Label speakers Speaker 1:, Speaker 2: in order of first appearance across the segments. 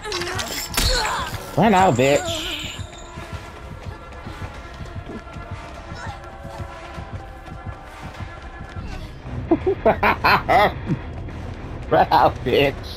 Speaker 1: Run out, bitch. Run out, bitch.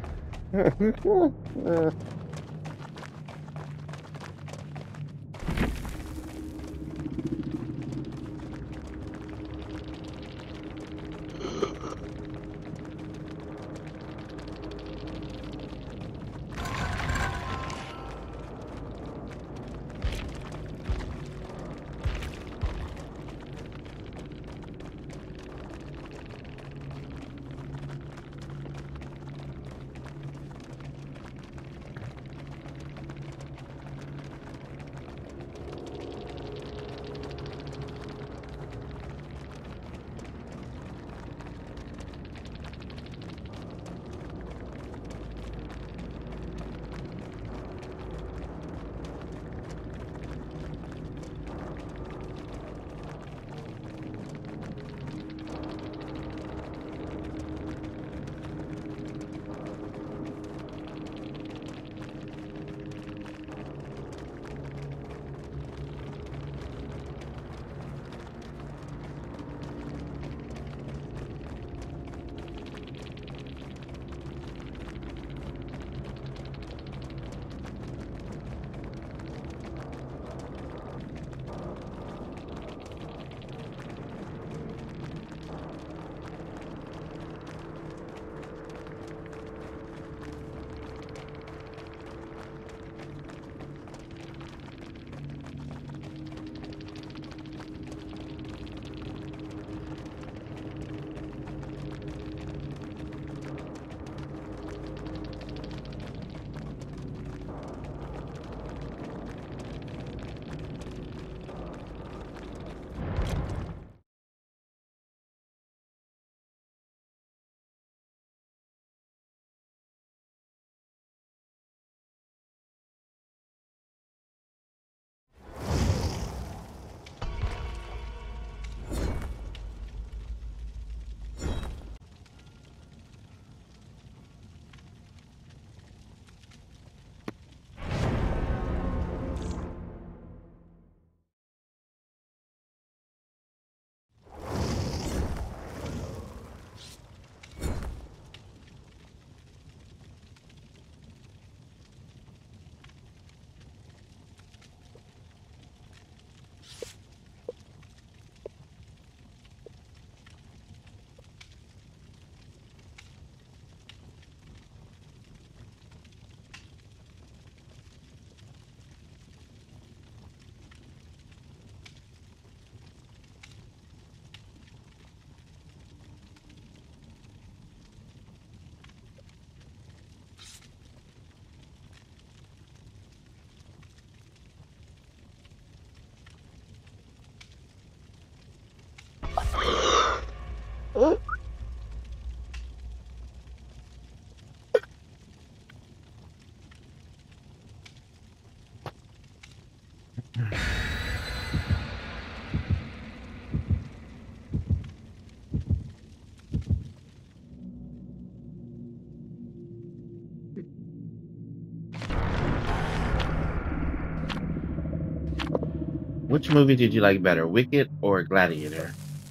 Speaker 1: Which movie did you like better, Wicked or Gladiator?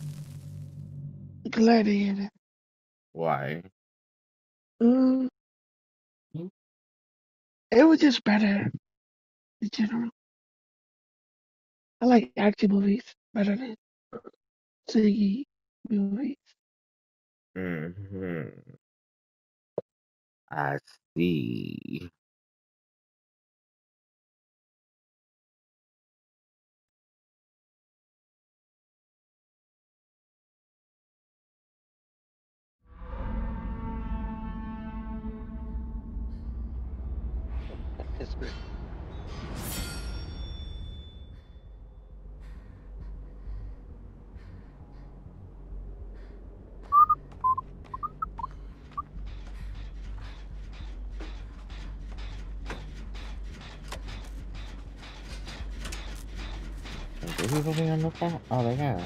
Speaker 2: Gladiator.
Speaker 1: Why?
Speaker 2: Mm, it was just better in general. I like action movies better than singing movies.
Speaker 1: Hmm. I see.
Speaker 2: It's great.
Speaker 1: Did people be on the phone? Oh, they got.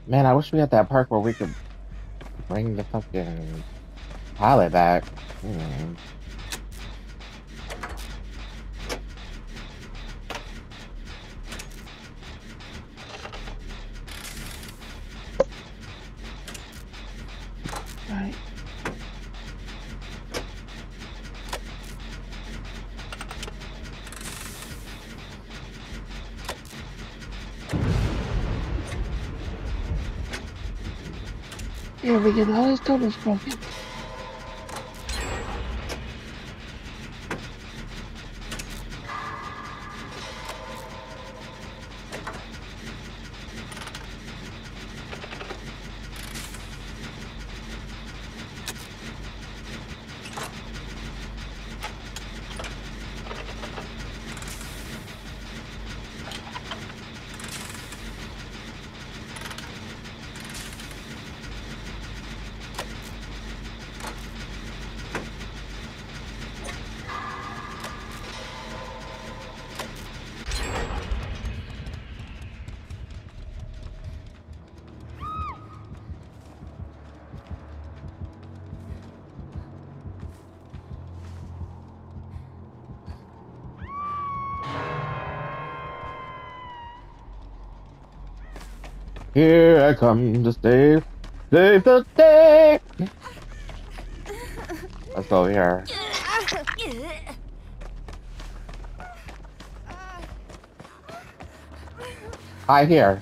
Speaker 1: Man, I wish we had that park where we could bring the fucking pallet back. Hmm.
Speaker 2: Right. Here we get all his totals broken.
Speaker 1: Here I come to save the day. Let's go here. Hi here.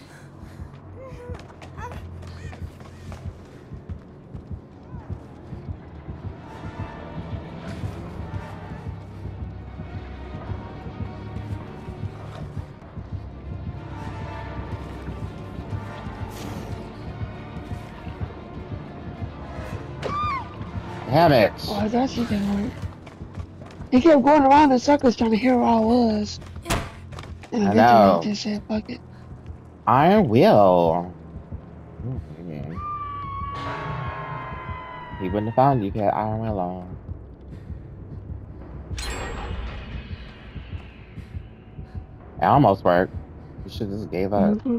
Speaker 1: Damn it.
Speaker 2: Oh, that shit didn't work. He kept going around in circles trying to hear where I was. And
Speaker 1: I
Speaker 2: eventually
Speaker 1: know.
Speaker 2: he just said, fuck it.
Speaker 1: Iron Will. Mhm. He wouldn't have found you if you had Iron Will on. It almost worked. You should just gave up.
Speaker 2: Mm-hmm.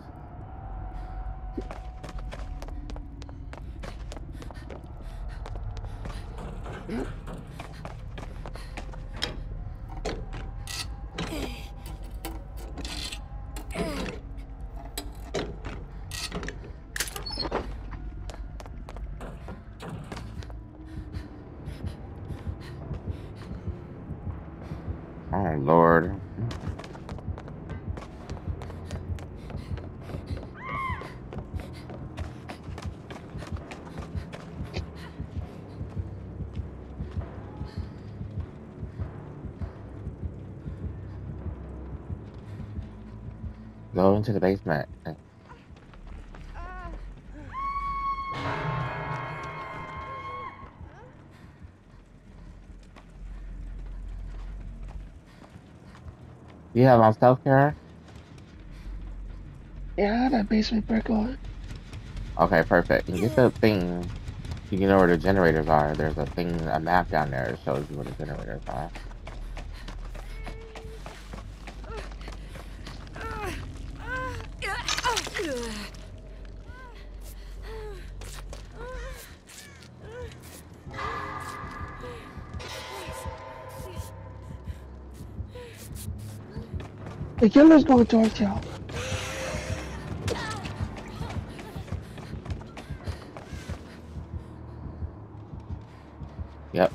Speaker 1: Oh Lord. Go into the basement. You have on self-care?
Speaker 2: Yeah, I got that basement brick on.
Speaker 1: Okay, perfect. You get the thing. You know where the generators are. There's a thing, a map down there that shows you where the generators are.
Speaker 2: The killer's going towards y'all.
Speaker 1: Yep.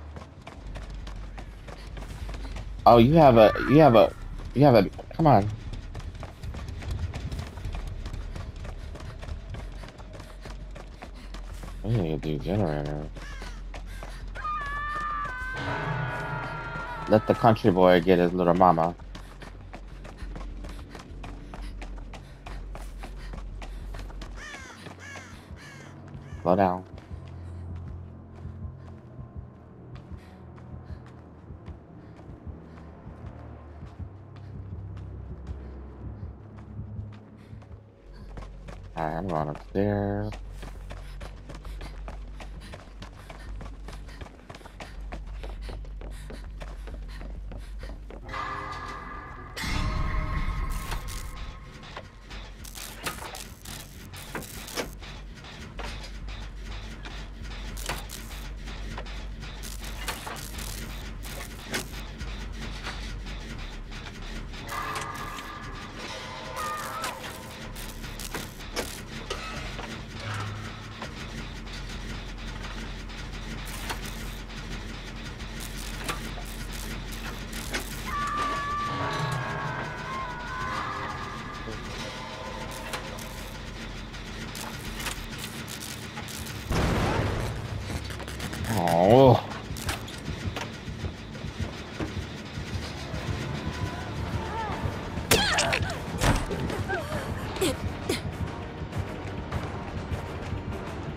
Speaker 1: Oh, you have a, come on. We need to do generator. Let the country boy get his little mama. Slow down. Alright, I'm going upstairs.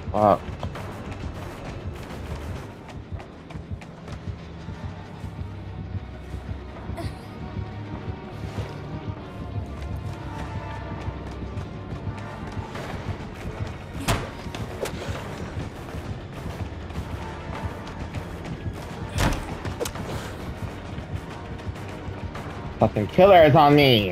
Speaker 1: Well, fucking killer is on me.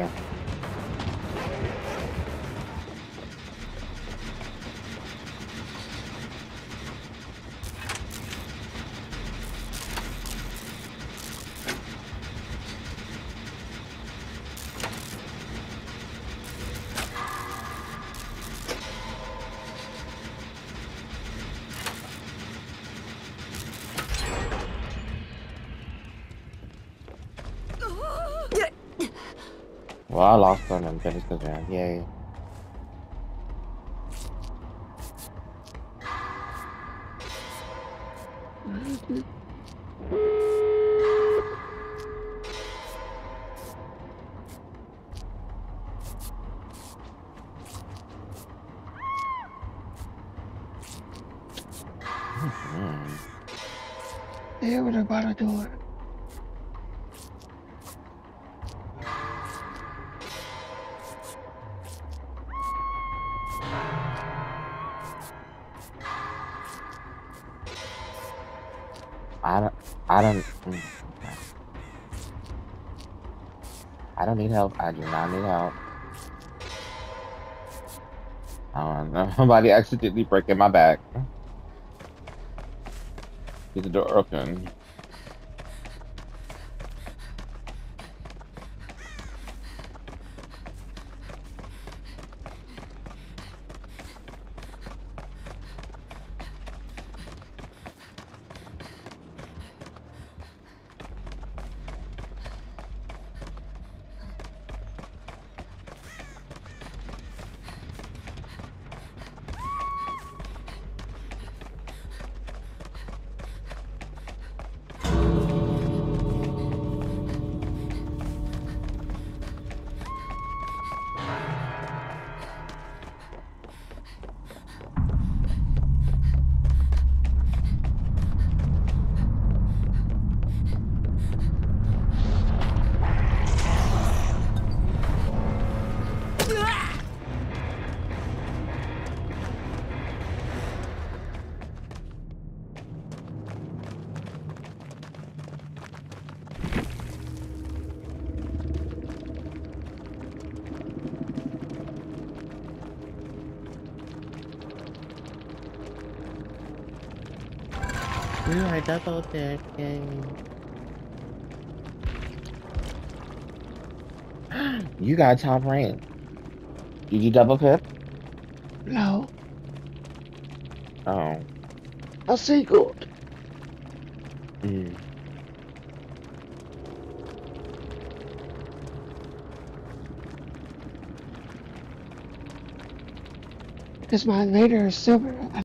Speaker 1: Well, I lost one and finished the jam. Yay.
Speaker 2: They were about to do it.
Speaker 1: I don't, I don't need help. I do not need help. I don't know. Somebody accidentally breaking my back. Get the door open. Ooh, I double dip. Yay. You got top rank. Did you double pip?
Speaker 2: No,
Speaker 1: Oh.
Speaker 2: I see good.
Speaker 1: Mm.
Speaker 2: Because my later is silver.